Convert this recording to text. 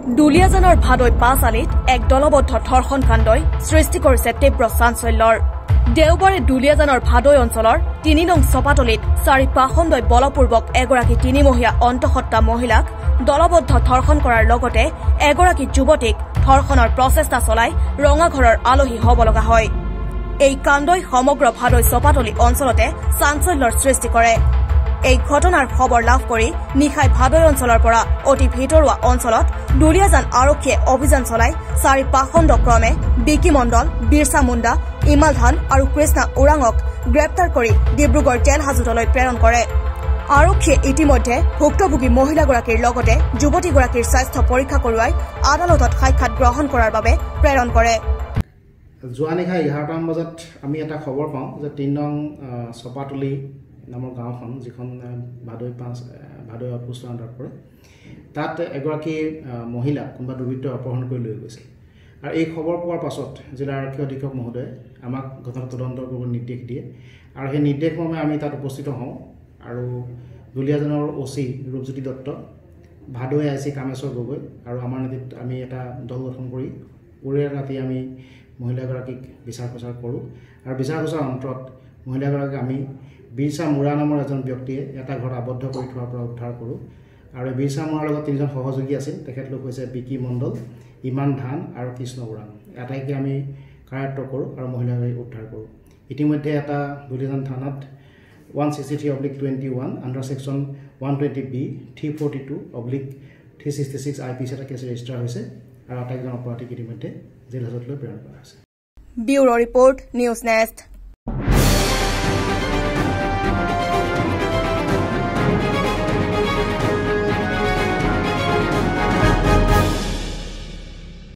দুলিয়াজানৰ ভাদৈ ৫ আলিত এক দলবদ্ধ ধৰ্ষণ কাণ্ডই সৃষ্টি কৰিছে তীব্ৰ চাঞ্চল্যৰ। দেওবাৰে দুলিয়াজানৰ ভাদৈ অঞ্চলৰ ৩ নং চপাতলিত ৪ পাখণ্ডই বলপূৰ্বক এগৰাকী তিনিমহীয়া অন্তঃসত্ত্বা মহিলাক দলবদ্ধ ধৰ্ষণ কৰাৰ লগতে এগৰাকী যুৱতীক ধৰ্ষণৰ প্ৰচেষ্টা চলাই ৰঙাঘৰৰ আলহী হ'ব লগা হয়। এই কাণ্ডই সমগ্ৰ ভাদৈ চপাতলি অঞ্চলতে চাঞ্চল্যৰ সৃষ্টি কৰে। এই ঘটনাৰ খবৰ লাভ কৰি নিশাই ভাদৈ অঞ্চলৰ পৰা অতি ভিতৰুৱা অঞ্চলত দুলিয়াজান আৰক্ষীয়ে অভিযান চলাই ৪ পাখণ্ড ক্ৰমে বিকি মণ্ডল, বিৰছা মুণ্ডা, ইমাল ধান আৰু কৃষ্ণা ওৰাঙক গ্ৰেপ্তাৰ কৰি ডিব্ৰুগড় জেল হাজতলৈ প্ৰেৰণ কৰে। আৰক্ষীয়ে ইতিমধ্যে ভুক্তভোগী মহিলাগৰাকীৰ লগতে যুৱতীগৰাকীৰ স্বাস্থ্য পৰীক্ষা কৰোৱাই আদালতত সাক্ষাৎ গ্ৰহণ কৰাৰ বাবে প্ৰেৰণ কৰে। যোৱা নিশা 11টামান বজাত আমি এটা খবৰ পাওঁ যে ৩ নং চপাতলি নামৰ গাঁওখন, যিখন ভাদৈ আউটপোষ্ট আণ্ডাৰত পৰে, তাত এগৰাকী মহিলা কোনোবা দুৰ্বৃত্তই অপহৰণ কৰি লৈ গৈছে। আৰু এই খবৰ পোৱাৰ পাছত জিলা আৰক্ষী অধীক্ষক মহোদয়ে আমাক ঘটনা তদন্ত কৰিবলৈ নিৰ্দেশ দিয়ে আৰু সেই নিৰ্দেশমৰ্মে আমি তাত উপস্থিত হওঁ আৰু দুলিয়াজানৰ OC ৰূপজ্যোতি দত্ত, ভাদৈ IC কামেশ্বৰ গগৈ আৰু আমাৰ নেতৃত্বত আমি এটা দল গঠন কৰি পৰিয়াল ৰাতি আমি মহিলাগৰাকীক বিচাৰ খোচাৰ কৰোঁ আৰু বিচাৰ খোচাৰ অন্তৰত মহিলাগৰাকীক আমি বিৰছা মুৰা নামৰ এজন ব্যক্তিয়ে এটা ঘৰত আবদ্ধ কৰি থোৱাৰ পৰা উদ্ধাৰ কৰোঁ আৰু বিৰছা মুৰাৰ লগত 3জন সহযোগী আছিল। তেখেতলোক হৈছে বিকি মণ্ডল, ইমান ধান আৰু কৃষ্ণ ওৰাং। আটাইকে আমি কাৰায়ত্ব কৰোঁ আৰু মহিলাগৰাকীক উদ্ধাৰ কৰোঁ। ইতিমধ্যে এটা দুলিয়াজান থানাত 163/21 আণ্ডাৰ ছেকশ্যন 120B 342/366 IPC এটা কেছ ৰেজিষ্টাৰ হৈছে আৰু আটাইকেইজন অপৰাধীক ইতিমধ্যে জেল হাজতলৈ প্ৰেৰণ কৰা হৈছে। Bureau report, News nest.